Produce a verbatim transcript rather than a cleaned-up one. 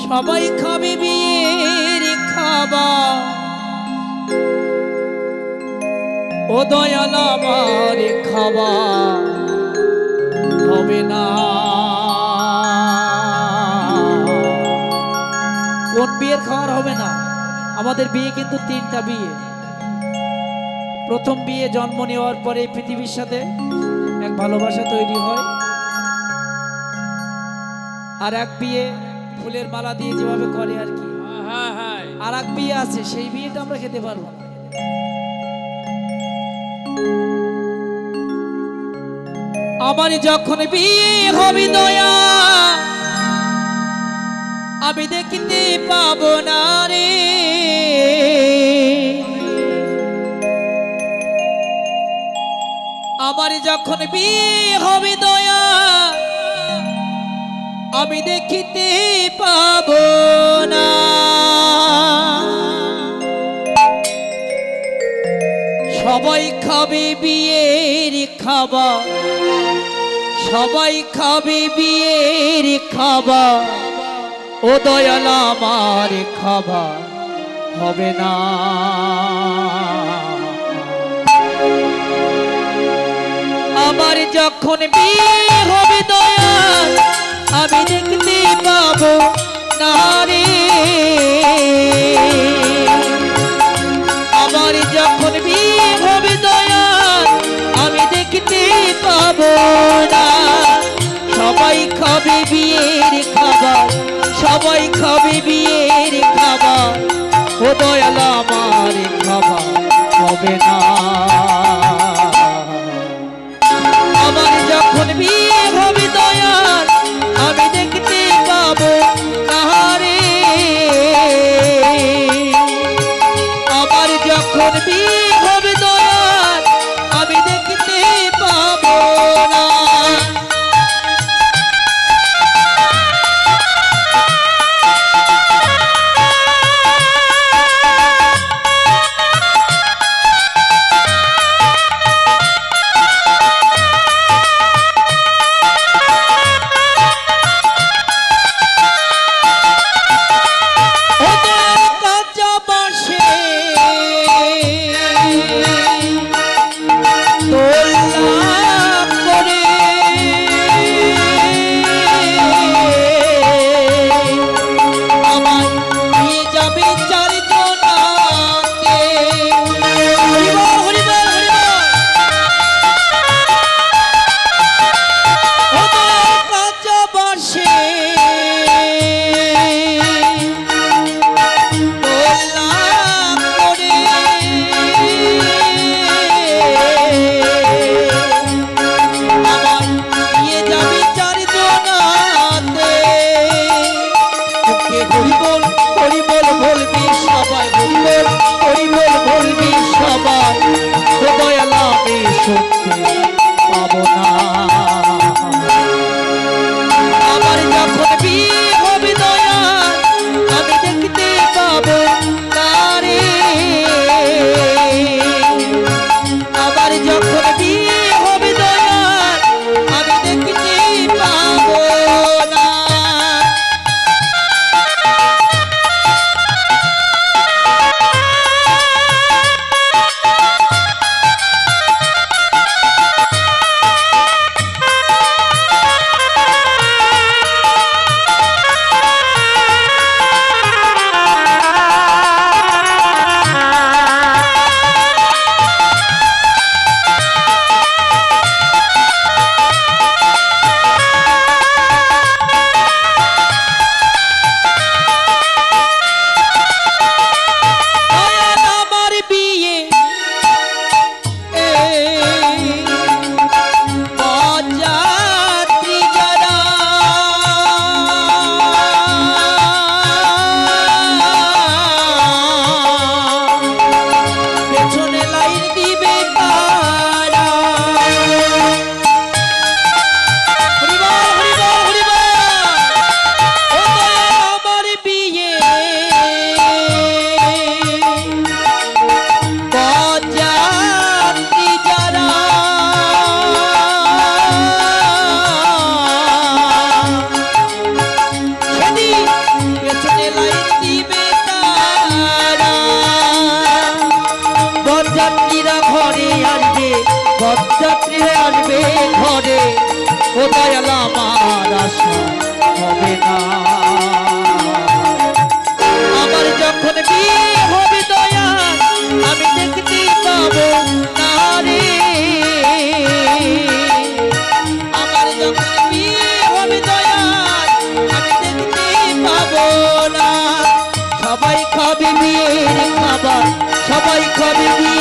সবাই খাবে বিয়ের খাবার ও দয়াল আমার খাবার হবে না। কোন বিয়ের খাবার হবে না? আমাদের বিয়ে কিন্তু তিনটা বিয়ে। প্রথম বিয়ে জন্ম নেওয়ার পরে পৃথিবীর সাথে এক ভালোবাসা তৈরি হয়, আর এক বিয়ে ফুলের মালা দিয়ে যেভাবে করে আর কি, আর এক বিয়ে আছে সেই বিয়েটা আমরা খেতে পারবো না। আমার যখন বিয়ে হবে দয়া আমি দেখতে পাবো না রে, আমার যখন বিয়ে হবে দয়া আমি দেখতে পাবো না। সবাই খাবে বিয়ের খাবার, সবাই খাবে বিয়ের খাবার ও দয়াল আমার খাবার হবে না। আমার যখন বিয়ে হবে দয়াল আমি দেখতে পাবো না রে, আমার যখন বিয়ে হবে দয়াল আমি দেখতে পাবো না। সবাই খাবে বিয়ের খাবার, সবাই খাবে বিয়ের খাবার ও দয়াল আমার খাবার হবে না। আমার যখন বিয়ে হবে দয়াল আমি দেখতে পাবো না রে, আমার যখন বিয়ে হবে দয়াল আমি দেখতে পাবো না। বরযাত্রী আসবে ঘরে ও দয়াল আমার আশা হবে না আমার যখন বিয়ে হবে দয়াল আমি দেখতে পাবো না রে আমার যখন বিয়ে হবে দয়াল আমি দেখতে পাবো না সবাই খাবে বিয়ের খাবার সবাই খাবে বিয়ে